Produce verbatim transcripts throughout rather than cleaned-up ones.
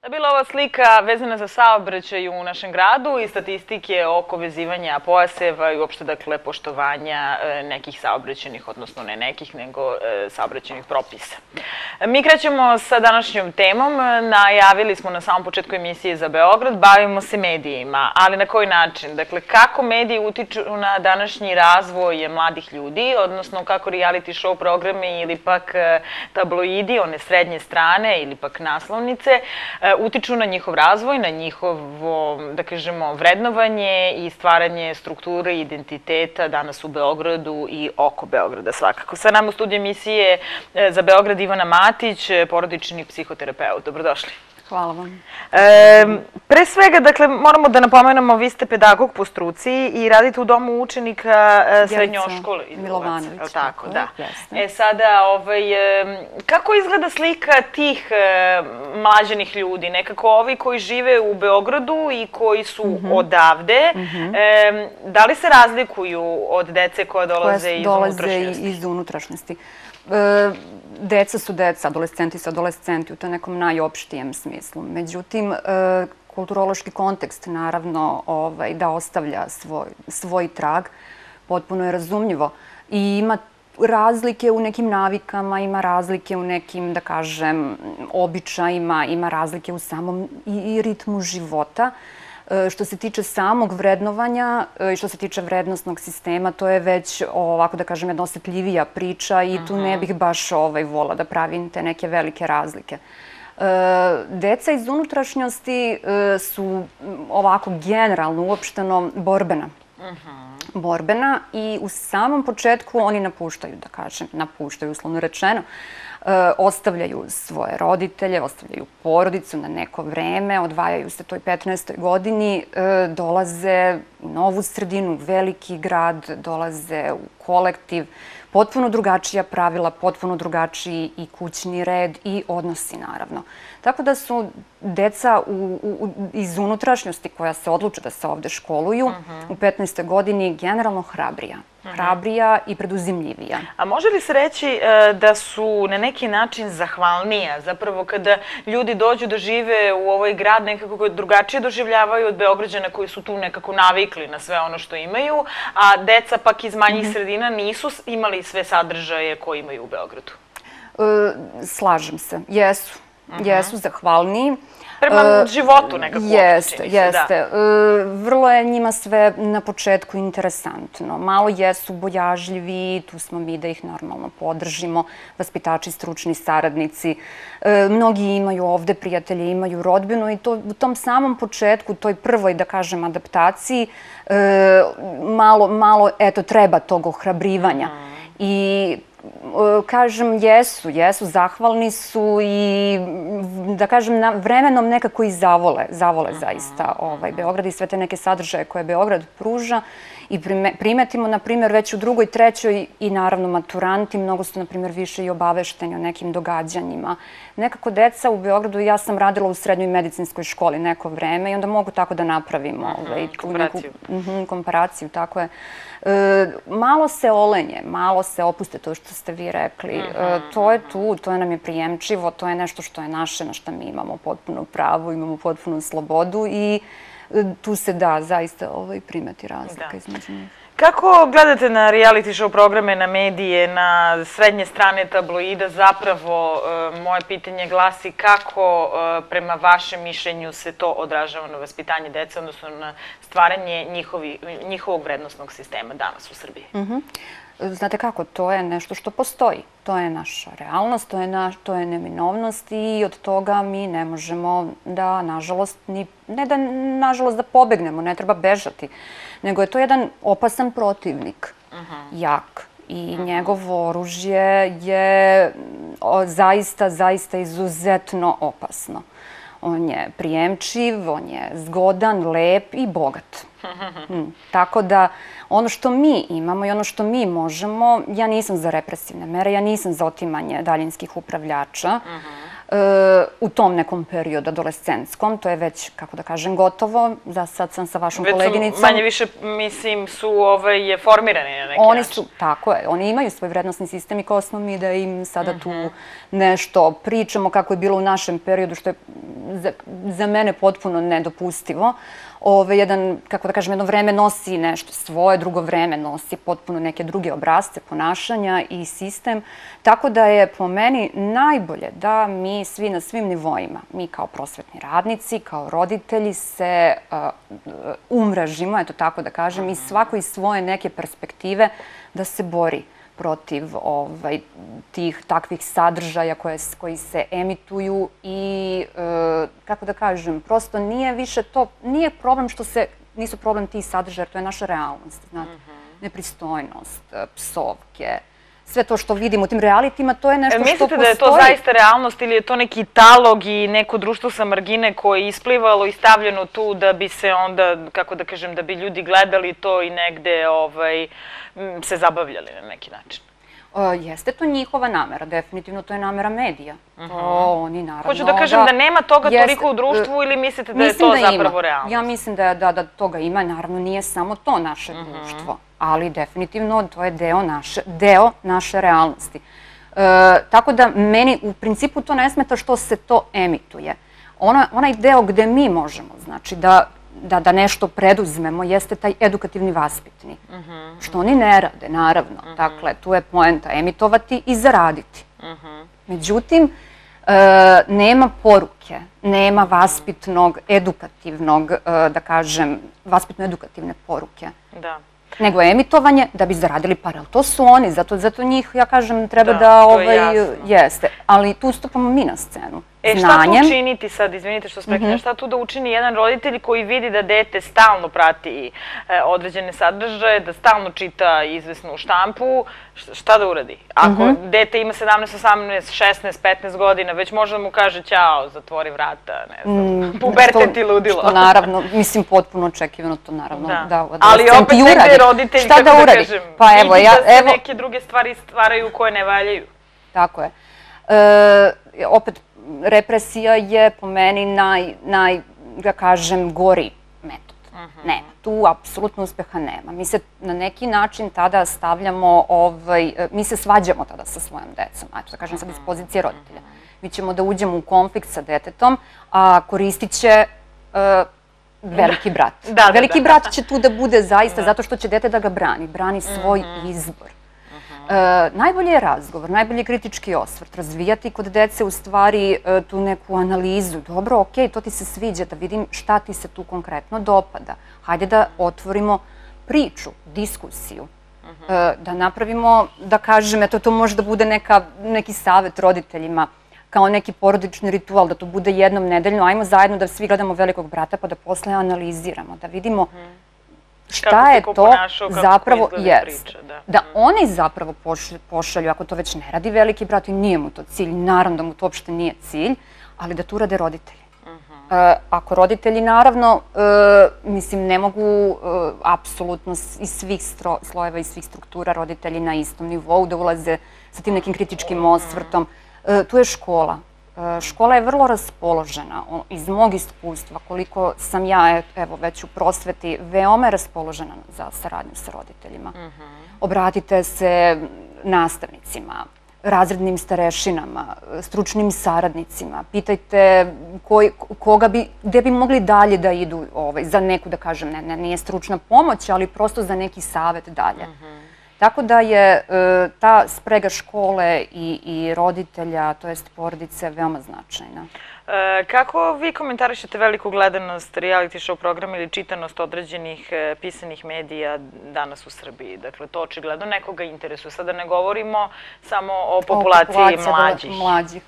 Bila ova slika vezana za saobraćaj u našem gradu i statistike oko vezivanja pojaseva i uopšte, dakle, poštovanja nekih saobraćajnih, odnosno ne nekih, nego saobraćajnih propisa. Mi krećemo sa današnjom temom. Najavili smo na samom početku emisije za Beograd, bavimo se medijima, ali na koji način? Dakle, kako mediji utiču na današnji razvoj mladih ljudi, odnosno kako reality show programe ili pak tabloidi, one srednje strane ili pak naslovnice, utiču na njihov razvoj, na njihovo, da kažemo, vrednovanje i stvaranje strukture i identiteta danas u Beogradu i oko Beograda svakako. Sa nama u studiju emisije za Beograd Ivana Matić, porodični psihoterapeut. Dobrodošli. Hvala vam. Pre svega, dakle, moramo da napomenemo, vi ste pedagog po struci i radite u domu učenika srednjoškole. Milovanović. Tako, da. E sada, kako izgleda slika tih mlađenih ljudi? Nekako ovi koji žive u Beogradu i koji su odavde, da li se razlikuju od dece koja dolaze iz unutrašnjosti? Dolaze iz unutrašnjosti. Deca su deca, adolescenti su adolescenti u to nekom najopštijem smislu. Međutim, kulturološki kontekst naravno da ostavlja svoj trag, potpuno je razumljivo. I ima razlike u nekim navikama, ima razlike u nekim, da kažem, običajima, ima razlike u samom i ritmu života. Što se tiče samog vrednovanja i što se tiče vrednostnog sistema, to je već, ovako da kažem, jedna osjetljivija priča i tu ne bih baš vola da pravim te neke velike razlike. Deca iz unutrašnjosti su ovako generalno, uopšteno, borbena. Borbena i u samom početku oni napuštaju, da kažem, napuštaju, uslovno rečeno, ostavljaju svoje roditelje, ostavljaju porodicu na neko vreme, odvajaju se toj petnaestoj godini, dolaze u novu sredinu, u veliki grad, dolaze u kolektiv, potpuno drugačija pravila, potpuno drugačiji i kućni red i odnosi, naravno. Tako da su deca iz unutrašnjosti koja se odluče da se ovde školuju u petnaestoj godini generalno hrabrija. Hrabrija i preduzimljivija. A može li se reći da su na neki način zahvalnija? Zapravo kada ljudi dođu da žive u ovaj grad nekako drugačije doživljavaju od Beograđana koji su tu nekako navikli na sve ono što imaju, a deca pak iz manjih sredina nisu imali sve sadržaje koje imaju u Beogradu? Slažem se. Jesu. Jesu zahvalniji. Prema životu nekako. Jeste, jeste. Vrlo je njima sve na početku interesantno. Malo jesu bojažljivi, tu smo mi da ih normalno podržimo, vaspitači, stručni saradnici. Mnogi imaju ovde prijatelje, imaju rodbinu i u tom samom početku, toj prvoj, da kažem, adaptaciji, malo, eto, treba tog ohrabrivanja. I kažem, jesu, jesu, zahvalni su i, da kažem, vremenom nekako i zavole, zavole zaista Beograd i sve te neke sadržaje koje Beograd pruža i primetimo, na primjer, već u drugoj, trećoj i naravno maturanti, mnogo su, na primjer, više i obavešteni o nekim događanjima. Nekako deca u Beogradu, ja sam radila u srednjoj medicinskoj školi neko vreme i onda mogu tako da napravimo komparaciju, tako je. Malo se olenje, malo se opuste, to što ste vi rekli. To je tu, to nam je prijemčivo, to je nešto što je naše, na što mi imamo potpuno pravo, imamo potpunu slobodu i tu se da zaista primeti razlika između njih. Kako gledate na reality show programe, na medije, na srednje strane tabloida? Zapravo, moje pitanje glasi kako prema vašem mišljenju se to odražava na vaspitanje dece, odnosno na stvaranje njihovog vrednostnog sistema danas u Srbiji? Znate kako, to je nešto što postoji. To je naša realnost, to je neminovnost i od toga mi ne možemo da, nažalost, ne da, nažalost, da pobegnemo, ne treba bežati, nego je to jedan opasan protivnik, jak. I njegovo oružje je zaista, zaista izuzetno opasno. On je prijemčiv, on je zgodan, lep i bogat. Tako da ono što mi imamo i ono što mi možemo, ja nisam za represivne mere, ja nisam za otimanje daljinskih upravljača. u tom nekom periodu adolescentskom, to je već, kako da kažem, gotovo. Za sad sam sa vašom koleginicom. Već su manje više, mislim, su formirani na neki način. Oni su, tako je, oni imaju svoj vrednostni sistem i kao smo mi da im sada tu nešto pričamo kako je bilo u našem periodu, što je za mene potpuno nedopustivo. Jedan, kako da kažem, jedno vreme nosi nešto svoje, drugo vreme nosi potpuno neke druge obrazce ponašanja i sistem. Tako da je po meni najbolje da mi svi na svim nivoima, mi kao prosvetni radnici, kao roditelji se umrežimo, eto tako da kažem, i svako iz svoje neke perspektive da se bori protiv tih takvih sadržaja koji se emituju i, kako da kažem, prosto nije više to, nije problem što se, nisu problem tih sadržaja, to je naša realnost, znate, nepristojnost, psovke, sve to što vidimo u tim realitima, to je nešto što postoji. Mislite da je to zaista realnost ili je to neki talog i neko društvo sa margine koje je isplivalo i stavljeno tu da bi se onda, kako da kažem, da bi ljudi gledali to i negde se zabavljali na neki način? Jeste to njihova namera, definitivno to je namera medija. Oni naravno... Hoću da kažem da nema toga toliko u društvu ili mislite da je to zapravo realnost? Ja mislim da toga ima, naravno nije samo to naše društvo, ali definitivno to je deo naše realnosti. Tako da meni u principu to ne smeta što se to emituje. Onaj deo gde mi možemo, znači da da nešto preduzmemo, jeste taj edukativni vaspitni. Što oni ne rade, naravno. Dakle, tu je poenta emitovati i zaraditi. Međutim, nema poruke, nema vaspitnog, edukativnog, da kažem, vaspitno-edukativne poruke. Da. Nego emitovanje da bi zaradili pare. Ali to su oni, zato njih, ja kažem, treba da... Da, to je jasno. Jeste. Ali tu stupamo mi na scenu. E, šta tu učiniti sad, izvinite što spekne, šta tu da učini jedan roditelj koji vidi da dete stalno prati određene sadržaje, da stalno čita izvesnu štampu, šta da uradi? Ako dete ima sedamnaest, osamnaest, šesnaest, petnaest godina, već može da mu kaže ćao, zatvori vrata, ne znam, pubertet i ludilo. Što naravno, mislim, potpuno očekivano to naravno da uradi. Ali opet negde roditelj, kako da kažem, vidi da se neke druge stvari stvaraju koje ne valjaju. Tako je. Opet, represija je po meni naj, da kažem, gori metod. Nema. Tu apsolutno uspeha nema. Mi se na neki način tada stavljamo, mi se svađamo tada sa svojom decom. Ajde, da kažem sad iz pozicije roditelja. Mi ćemo da uđemo u konflikt sa detetom, a koristit će veliki brat. Veliki brat će tu da bude zaista zato što će dete da ga brani. Brani svoj izbor. Najbolji je razgovor, najbolji je kritički osvrt, razvijati kod dece u stvari tu neku analizu. Dobro, okej, to ti se sviđa, da vidim šta ti se tu konkretno dopada. Hajde da otvorimo priču, diskusiju, da napravimo, da kažem, eto to može da bude neki savjet roditeljima, kao neki porodični ritual, da to bude jednom nedeljno, ajmo zajedno da svi gledamo Velikog brata pa da posle analiziramo, da vidimo šta je to zapravo jest. Da oni zapravo pošalju, ako to već ne radi Veliki brat i nije mu to cilj, naravno da mu to uopšte nije cilj, ali da tu rade roditelji. Ako roditelji, naravno, mislim, ne mogu apsolutno iz svih slojeva i svih struktura roditelji na istom nivou da ulaze sa tim nekim kritičkim osvrtom. Tu je škola. Škola je vrlo raspoložena, iz mog iskustva, koliko sam ja, evo, već u prosveti, veoma je raspoložena za saradnju sa roditeljima. Obratite se nastavnicima, razrednim starešinama, stručnim saradnicima, pitajte koga bi, gde bi mogli dalje da idu za neku, da kažem, ne, nije stručna pomoć, ali prosto za neki savet dalje. Tako da je ta sprega škole i roditelja, to jest porodice, veoma značajna. Kako vi komentarišete veliku gledanost reality show programa ili čitanost određenih pisanih medija danas u Srbiji? Dakle, to očigledno nekoga interesuje. Sada ne govorimo samo o populaciji mlađih. mlađih.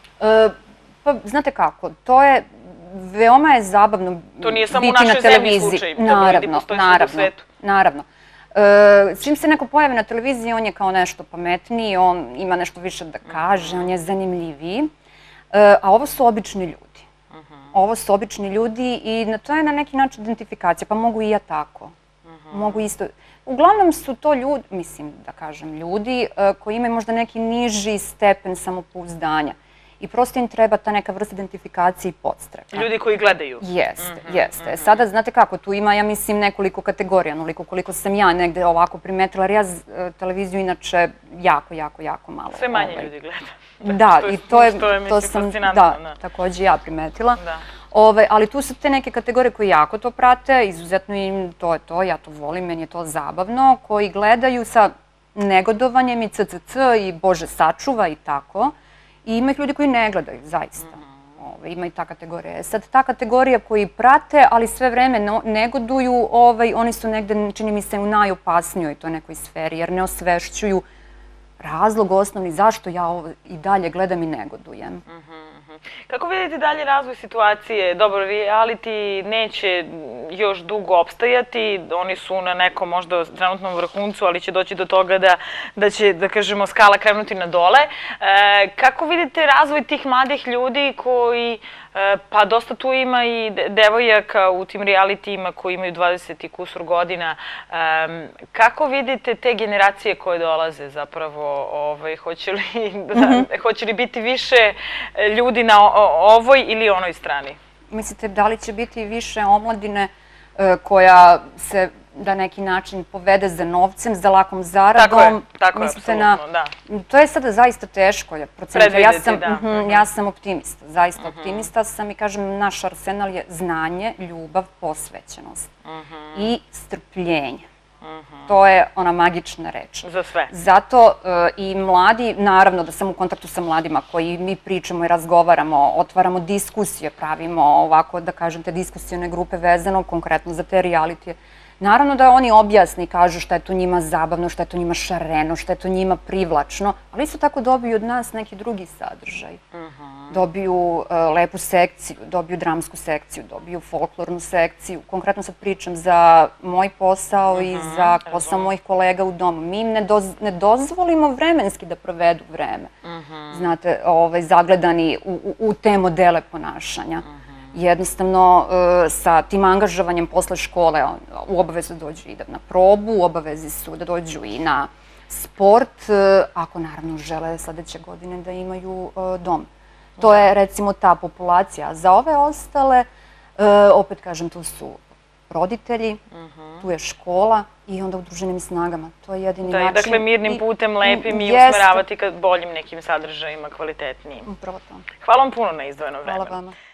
Pa, znate kako, to je, veoma je zabavno biti na televiziji. To nije samo u našoj zemlji slučaj, to ljudi postoji sve u svetu. Naravno. Čim se neko pojavi na televiziji, on je kao nešto pametniji, on ima nešto više da kaže, on je zanimljiviji. A ovo su obični ljudi. Ovo su obični ljudi i to je na neki način identifikacija, pa mogu i ja tako. Mogu isto. Uglavnom su to ljudi, mislim da kažem ljudi, koji imaju možda neki niži stepen samopouzdanja. i prosto im treba ta neka vrsta identifikacije i podstreka. Ljudi koji gledaju. Jeste, jeste. Sada, znate kako, tu ima, ja mislim, nekoliko kategorija, onoliko koliko sam ja negde ovako primetila, jer ja televiziju inače jako, jako, jako malo. Sve manje ljudi gleda. Da, i to je, to sam, da, takođe ja primetila. Ali tu su te neke kategorije koji jako to prate, izuzetno im to je to, ja to volim, meni je to zabavno, koji gledaju sa negodovanjem i cc i bože sačuva i tako. I ima ih ljudi koji ne gledaju, zaista. Ima i ta kategorija. Sad, ta kategorija koji prate, ali sve vreme negoduju, oni su negde, čini mi se, u najopasnijoj toj nekoj sferi, jer ne osvešćuju razlog osnovni zašto ja ovo i dalje gledam i negodujem. Kako vidite dalje razvoj situacije? Dobro, reality neće još dugo opstajati, oni su na nekom možda trenutnom vrhuncu, ali će doći do toga da će, da kažemo, skala krenuti na dole. Kako vidite razvoj tih mladih ljudi koji, pa dosta tu ima i devojaka u tim realitijima koji imaju dvadeset i kusur godina, kako vidite te generacije koje dolaze zapravo, hoće li biti više ljudi na ovoj ili onoj strani? Mislite, da li će biti više omladine koja se na neki način povede za novcem, za lakom zaradom? Tako je, tako je, apsolutno, da. To je sada zaista teško. Ja sam optimista, zaista optimista sam i kažem, naš arsenal je znanje, ljubav, posvećenost i strpljenje. To je ona magična reč. Za sve. Zato i mladi, naravno da sam u kontaktu sa mladima koji mi pričamo i razgovaramo, otvaramo diskusije, pravimo ovako, da kažem, te diskusijone grupe vezano konkretno za te realitije. Naravno da oni objasni i kažu šta je to njima zabavno, šta je to njima šareno, šta je to njima privlačno, ali isto tako dobiju od nas neki drugi sadržaj. Dobiju lepu sekciju, dobiju dramsku sekciju, dobiju folklornu sekciju. Konkretno sad pričam za moj posao i za posao mojih kolega u domu. Mi im ne dozvolimo vremenski da provedu vreme, znate, zagledani u te modele ponašanja. Jednostavno, sa tim angažovanjem posle škole u obavezi da dođu i na probu, u obavezi su da dođu i na sport, ako naravno žele sledeće godine da imaju dom. To je recimo ta populacija. Za ove ostale, opet kažem, tu su roditelji, tu je škola i onda udruženim snagama. To je jedini način. Dakle, mirnim putem, lepim i usmeravati ka boljim nekim sadržajima, kvalitetnijim. Upravo to. Hvala vam puno na izdvojeno vremenu. Hvala vama.